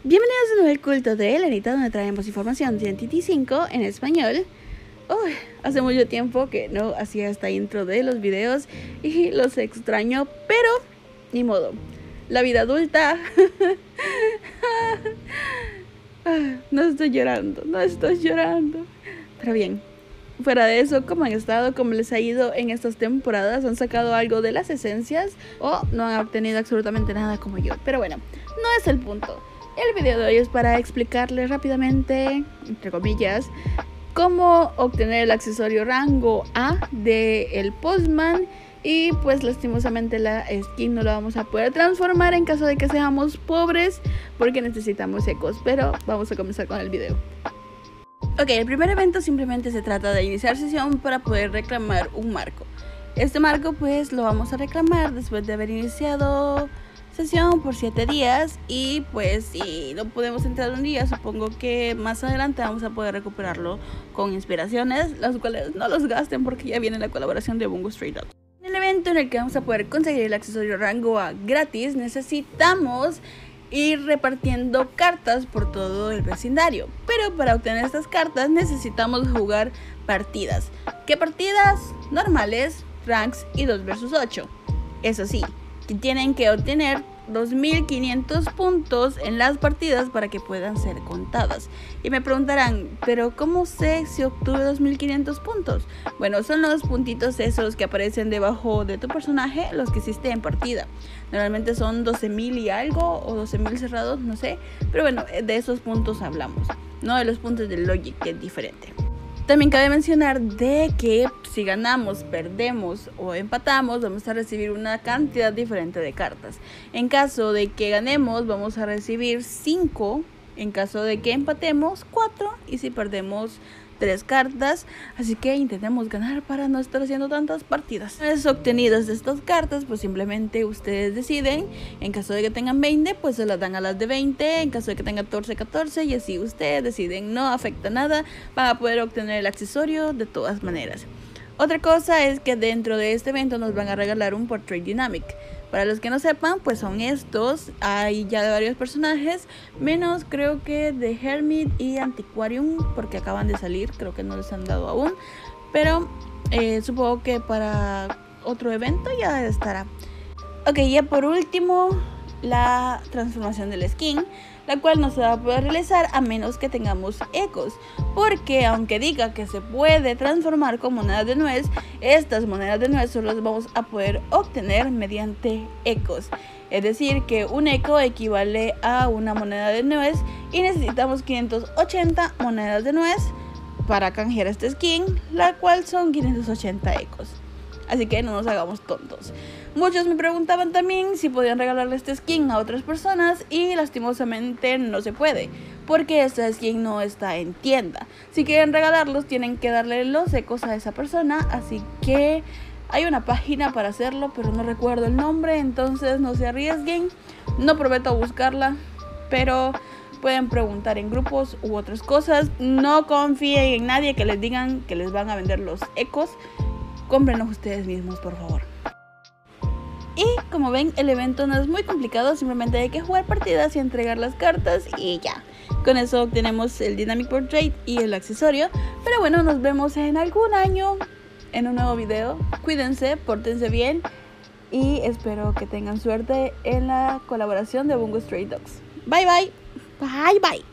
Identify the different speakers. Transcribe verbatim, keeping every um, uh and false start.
Speaker 1: Bienvenidos a un nuevo culto de Elenita, donde traemos información de Entity cinco en español. Uy, hace mucho tiempo que no hacía esta intro de los videos y los extraño, pero ni modo. La vida adulta. No estoy llorando, no estoy llorando. Pero bien, fuera de eso, ¿cómo han estado? ¿Cómo les ha ido en estas temporadas? ¿Han sacado algo de las esencias? ¿O no han obtenido absolutamente nada como yo? Pero bueno, no es el punto. El video de hoy es para explicarles rápidamente, entre comillas, cómo obtener el accesorio rango A de el Postman. Y pues lastimosamente la skin no la vamos a poder transformar en caso de que seamos pobres, porque necesitamos ecos. Pero vamos a comenzar con el video. Ok, el primer evento simplemente se trata de iniciar sesión para poder reclamar un marco. Este marco pues lo vamos a reclamar después de haber iniciado sesión por siete días. Y pues si no podemos entrar un día, supongo que más adelante vamos a poder recuperarlo con inspiraciones, las cuales no los gasten porque ya viene la colaboración de Bungo Stray Dogs. En el evento en el que vamos a poder conseguir el accesorio rango A gratis, necesitamos ir repartiendo cartas por todo el vecindario. Pero para obtener estas cartas necesitamos jugar partidas. ¿Qué partidas? Normales, ranks y dos versus ocho. Eso sí, que tienen que obtener dos mil quinientos puntos en las partidas para que puedan ser contadas. Y me preguntarán, ¿pero cómo sé si obtuve dos mil quinientos puntos? Bueno, son los puntitos esos que aparecen debajo de tu personaje, los que hiciste en partida. Normalmente son doce mil y algo, o doce mil cerrados, no sé. Pero bueno, de esos puntos hablamos, no de los puntos del Logic, que es diferente. También cabe mencionar de que si ganamos, perdemos o empatamos, vamos a recibir una cantidad diferente de cartas. En caso de que ganemos, vamos a recibir cinco. En caso de que empatemos, cuatro. Y si perdemos, tres cartas. Así que intentemos ganar para no estar haciendo tantas partidas. Una vez obtenidas de estas cartas, pues simplemente ustedes deciden. En caso de que tengan veinte, pues se las dan a las de veinte. En caso de que tengan catorce, catorce. Y así ustedes deciden, no afecta nada. Van a poder obtener el accesorio de todas maneras. Otra cosa es que dentro de este evento nos van a regalar un Portrait Dynamic. Para los que no sepan, pues son estos. Hay ya de varios personajes, menos creo que de Hermit y Antiquarium, porque acaban de salir, creo que no les han dado aún. Pero eh, supongo que para otro evento ya estará. Ok, ya por último, la transformación del skin, la cual no se va a poder realizar a menos que tengamos ecos, porque aunque diga que se puede transformar con monedas de nuez, estas monedas de nuez solo las vamos a poder obtener mediante ecos. Es decir, que un eco equivale a una moneda de nuez y necesitamos quinientas ochenta monedas de nuez para canjear esta skin, la cual son quinientos ochenta ecos. Así que no nos hagamos tontos. Muchos me preguntaban también si podían regalarle este skin a otras personas, y lastimosamente no se puede, porque esta skin no está en tienda. Si quieren regalarlos, tienen que darle los ecos a esa persona. Así que hay una página para hacerlo, pero no recuerdo el nombre, entonces no se arriesguen. No prometo buscarla, pero pueden preguntar en grupos u otras cosas. No confíen en nadie que les digan que les van a vender los ecos. Cómprenlos ustedes mismos, por favor. Y como ven, el evento no es muy complicado, simplemente hay que jugar partidas y entregar las cartas y ya. Con eso obtenemos el Dynamic Portrait y el accesorio. Pero bueno, nos vemos en algún año en un nuevo video. Cuídense, pórtense bien y espero que tengan suerte en la colaboración de Bungo Stray Dogs. Bye bye. Bye bye.